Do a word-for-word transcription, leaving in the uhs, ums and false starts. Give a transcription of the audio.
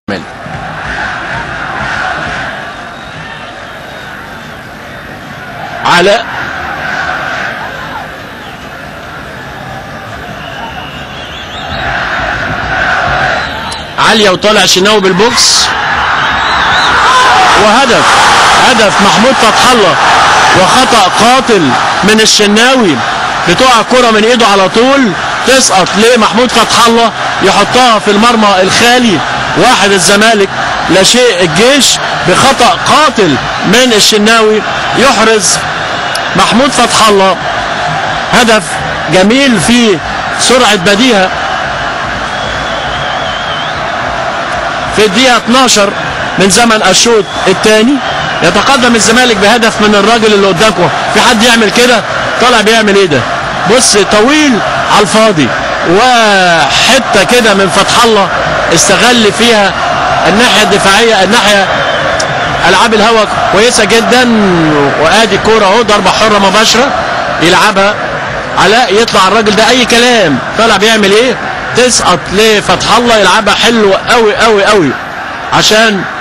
علاء عالية وطالع شناوي بالبوكس وهدف. هدف محمود فتح الله وخطأ قاتل من الشناوي. بتقع الكرة من ايده على طول تسقط لمحمود فتح الله يحطها في المرمى الخالي. واحد الزمالك لا شيء الجيش بخطأ قاتل من الشناوي يحرز محمود فتح الله. هدف جميل في سرعة بديهة في الدقيقة اتناشر من زمن الشوط الثاني. يتقدم الزمالك بهدف من الراجل اللي قدامكم. في حد يعمل كده؟ طالع بيعمل ايه ده؟ بص طويل على الفاضي وحته كده من فتح الله استغل فيها الناحيه الدفاعيه. الناحيه العاب الهوا كويسه جدا وادي الكوره اهو ضربه حره مباشره يلعبها علاء. يطلع الراجل ده اي كلام. طالع بيعمل ايه؟ تسقط لفتح الله يلعبها حلو قوي قوي قوي عشان